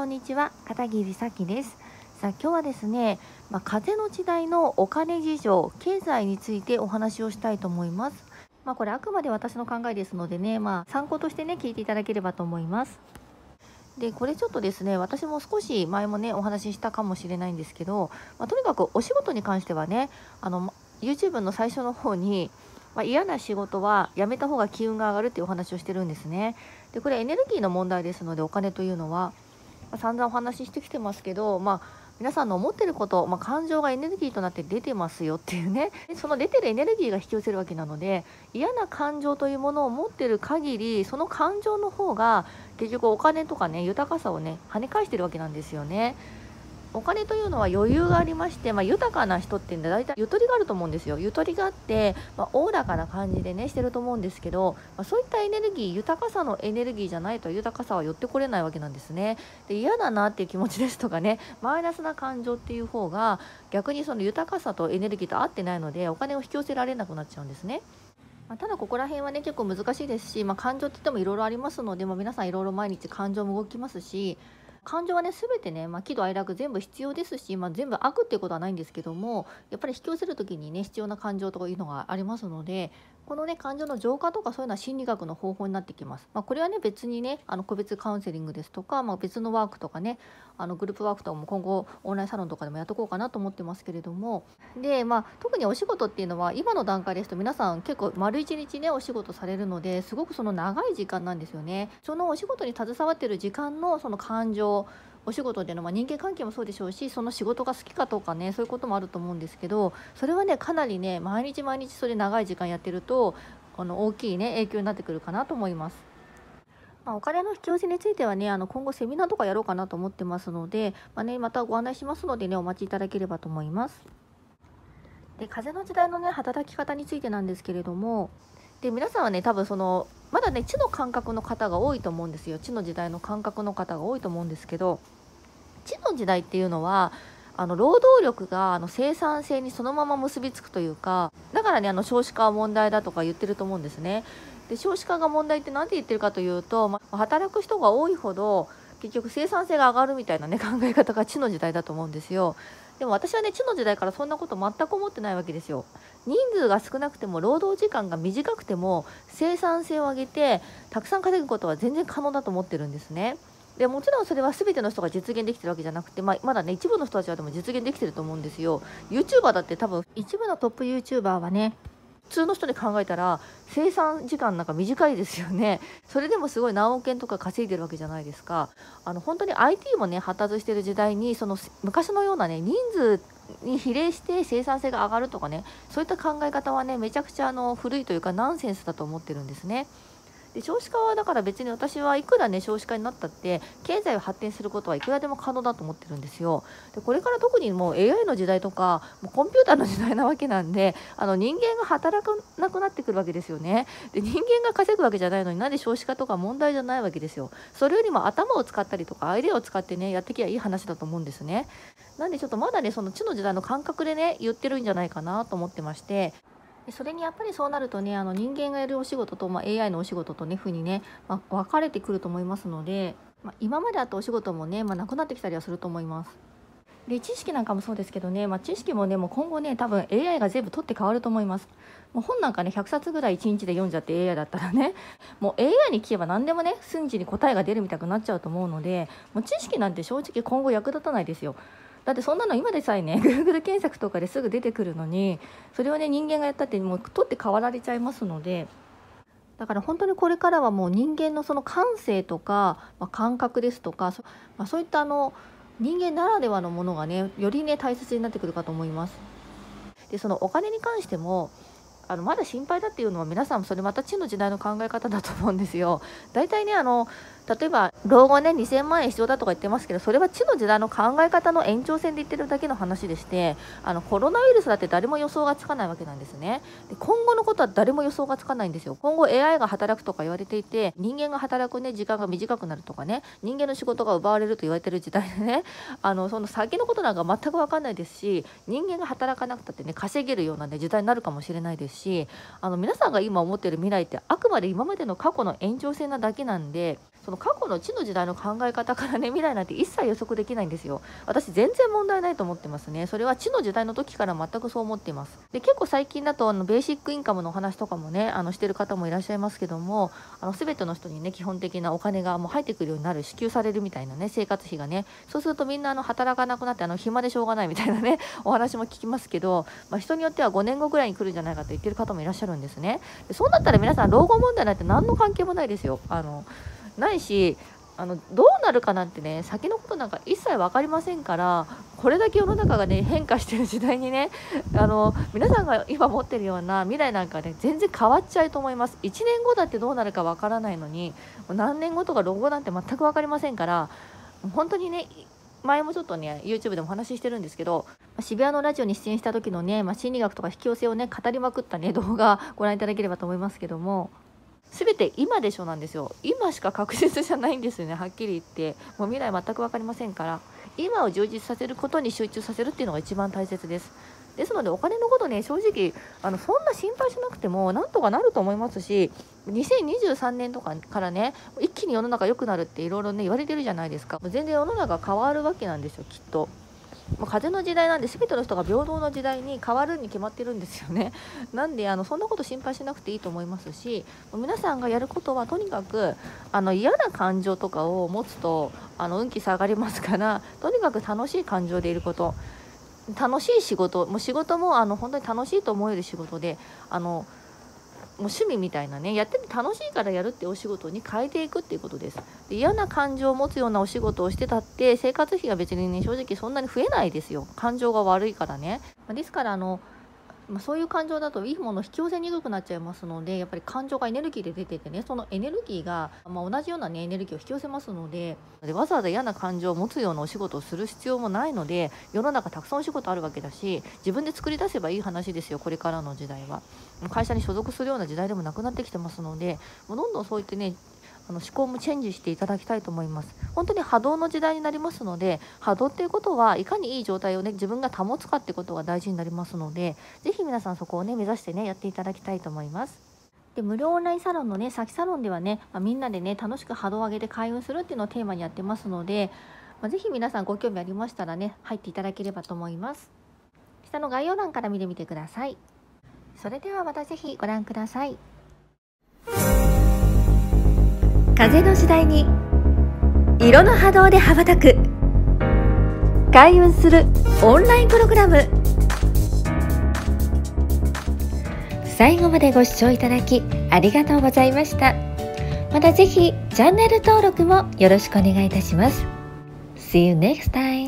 んにちは、片桐咲です。さあ今日はですね、風の時代のお金事情、経済についてお話をしたいと思います。これあくまで私の考えですのでね、参考としてね聞いていただければと思います。でこれちょっとですね、私も少し前もねお話ししたかもしれないんですけど、とにかくお仕事に関してはね、YouTube の最初の方に、嫌な仕事はやめた方が機運が上がるっていうお話をしてるんですね。でこれエネルギーの問題ですので、お金というのは、散々お話ししてきてますけど、皆さんの思ってること、感情がエネルギーとなって出てますよっていうね、でその出てるエネルギーが引き寄せるわけなので、嫌な感情というものを持ってる限り、その感情の方が結局お金とかね、豊かさをね跳ね返してるわけなんですよね。お金というのは余裕がありまして、豊かな人って大体ゆとりがあると思うんですよ。ゆとりがあって、おおらかな感じでねしてると思うんですけど、そういったエネルギー、豊かさのエネルギーじゃないと豊かさは寄ってこれないわけなんですね。で嫌だなっていう気持ちですとかね、マイナスな感情っていう方が逆にその豊かさとエネルギーと合ってないので、お金を引き寄せられなくなっちゃうんですね。ただここら辺はね結構難しいですし、感情って言ってもいろいろありますので、皆さんいろいろ毎日感情も動きますし、感情はね全てね、喜怒哀楽全部必要ですし、全部悪っていうことはないんですけども、やっぱり引き寄せる時にね必要な感情とかいうのがありますので、このね感情の浄化とかそういうのは心理学の方法になってきます。これはね別にね個別カウンセリングですとか、別のワークとかねグループワークとかも今後オンラインサロンとかでもやっとこうかなと思ってますけれども、で特にお仕事っていうのは今の段階ですと皆さん結構丸一日ねお仕事されるので、すごくその長い時間なんですよね。そのお仕事に携わってる時間のその感情、お仕事での、人間関係もそうでしょうし、その仕事が好きかどうかね、そういうこともあると思うんですけど、それはねかなりね毎日毎日それ長い時間やってると大きいね影響になってくるかなと思います。お金の引き寄せについてはね今後セミナーとかやろうかなと思ってますので、またご案内しますのでねお待ちいただければと思います。で風の時代のね働き方についてなんですけれども、で皆さんはね多分まだね地の感覚の方が多いと思うんですよ。地の時代の感覚の方が多いと思うんですけど、地の時代っていうのは労働力が生産性にそのまま結びつくというか、だからね少子化は問題だとか言ってると思うんですね。で少子化が問題って何で言ってるかというと、働く人が多いほど結局生産性が上がるみたいなね考え方が地の時代だと思うんですよ。でも私はね地の時代からそんなこと全く思ってないわけですよ。人数が少なくても労働時間が短くても生産性を上げてたくさん稼ぐことは全然可能だと思ってるんですね。でもちろんそれは全ての人が実現できてるわけじゃなくて、まだね一部の人たちはでも実現できてると思うんですよ。 YouTuber だって多分一部のトップ YouTuber はね普通の人に考えたら生産時間なんか短いですよね。それでもすごい何億円とか稼いでるわけじゃないですか。本当に IT もね発達してる時代にその昔のようなね人数に比例して生産性が上がるとかね、そういった考え方はねめちゃくちゃ古いというかナンセンスだと思ってるんですね。で少子化はだから別に私はいくらね少子化になったって経済を発展することはいくらでも可能だと思ってるんですよ。でこれから特にもう AI の時代とかもうコンピューターの時代なわけなんで、人間が働かなくなってくるわけですよね。で人間が稼ぐわけじゃないのになんで少子化とか問題じゃないわけですよ。それよりも頭を使ったりとかアイデアを使ってねやってきゃいい話だと思うんですね。なんでちょっとまだねその地の時代の感覚でね言ってるんじゃないかなと思ってまして、でそれにやっぱりそうなるとね人間がやるお仕事と、AI のお仕事とねふうにね、分かれてくると思いますので、今まであったお仕事もね、なくなってきたりはすると思います。で知識なんかもそうですけどね、知識もねもう今後ね多分 AI が全部取って変わると思います。もう本なんかね100冊ぐらい1日で読んじゃって AI だったらね、もう AI に聞けば何でもね瞬時に答えが出るみたくなっちゃうと思うので、もう知識なんて正直今後役立たないですよ。だってそんなの今でさえね Google 検索とかですぐ出てくるのに、それをね人間がやったってもう取って代わられちゃいますので、だから本当にこれからはもう人間のその感性とか、感覚ですとかそういった人間ならではのものがねよりね大切になってくるかと思います。でそのお金に関してもまだ心配だっていうのは皆さんそれまた地の時代の考え方だと思うんですよ。だいたいね例えば老後ね2000万円必要だとか言ってますけど、それは地の時代の考え方の延長線で言ってるだけの話でして、コロナウイルスだって誰も予想がつかないわけなんですね。で今後のことは誰も予想がつかないんですよ。今後 AI が働くとか言われていて、人間が働くね時間が短くなるとかね、人間の仕事が奪われると言われてる時代でねその先のことなんか全く分かんないですし、人間が働かなくたってね稼げるようなね時代になるかもしれないですし、皆さんが今思っている未来ってあくまで今までの過去の延長線なだけなんで、 その過去の地の時代の考え方からね、未来なんて一切予測できないんですよ。私全然問題ないと思ってますね。それは地の時代の時から全くそう思っています。で、結構最近だとベーシックインカムのお話とかもね、してる方もいらっしゃいますけども、全ての人にね、基本的なお金がもう入ってくるようになる、支給されるみたいなね、生活費がね、そうするとみんな働かなくなって暇でしょうがないみたいなねお話も聞きますけど、人によっては5年後ぐらいに来るんじゃないかと言ってる方もいらっしゃるんですね。で、そうなったら皆さん老後問題なんて何の関係もないですよ。ないし、どうなるかなんてね、先のことなんか一切分かりませんから、これだけ世の中がね変化してる時代にね、皆さんが今持ってるような未来なんかね全然変わっちゃうと思います。1年後だってどうなるか分からないのに、何年後とか老後なんて全く分かりませんから、本当にね、前もちょっとね YouTube でもお話ししてるんですけど、渋谷のラジオに出演した時のね、心理学とか引き寄せをね語りまくったね動画ご覧いただければと思いますけども、全て今でしょなんですよ。今しか確実じゃないんですよね、はっきり言って。もう未来全く分かりませんから、今を充実させることに集中させるっていうのが一番大切です。ですのでお金のことね、正直そんな心配しなくてもなんとかなると思いますし、2023年とかからね一気に世の中良くなるっていろいろね言われてるじゃないですか。もう全然世の中変わるわけなんですよ、きっと。もう風の時代なんで、全ての人が平等の時代に変わるに決まってるんですよね。なんでそんなこと心配しなくていいと思いますし、皆さんがやることはとにかく嫌な感情とかを持つと運気下がりますから、とにかく楽しい感情でいること、楽しい仕事、もう仕事も本当に楽しいと思える仕事で、もう趣味みたいなね、やってて楽しいからやるってお仕事に変えていくっていうことです。で、嫌な感情を持つようなお仕事をしてたって生活費が別にね正直そんなに増えないですよ、感情が悪いからね。ですからそういう感情だといいものを引き寄せにくくなっちゃいますので、やっぱり感情がエネルギーで出ててね、そのエネルギーが、同じようなねエネルギーを引き寄せますので、わざわざ嫌な感情を持つようなお仕事をする必要もないので、世の中たくさんお仕事あるわけだし、自分で作り出せばいい話ですよ。これからの時代は会社に所属するような時代でもなくなってきてますので、もうどんどんそういってね思考もチェンジしていただきたいと思います。本当に波動の時代になりますので、波動っていうことはいかにいい状態をね自分が保つかってことが大事になりますので、ぜひ皆さんそこをね目指してねやっていただきたいと思います。で、無料オンラインサロンのね先サロンではね、みんなでね楽しく波動を上げて開運するっていうのをテーマにやってますので、ぜひ皆さんご興味ありましたらね入っていただければと思います。下の概要欄から見てみてください。それではまたぜひご覧ください。風の時代に色の波動で羽ばたく開運するオンラインプログラム。最後までご視聴いただきありがとうございました。またぜひチャンネル登録もよろしくお願いいたします。See you next time.